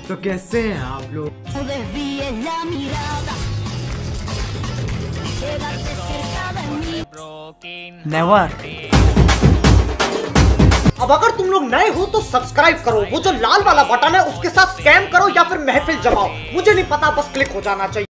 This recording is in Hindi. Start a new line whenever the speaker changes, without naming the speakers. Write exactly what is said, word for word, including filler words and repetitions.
तो कैसे हैं आप लोग?
नेवर।
अब अगर तुम लोग नए हो तो सब्सक्राइब करो, वो जो लाल वाला बटन है उसके साथ स्कैम करो या फिर महफिल जमाओ, मुझे नहीं पता, बस क्लिक हो जाना चाहिए।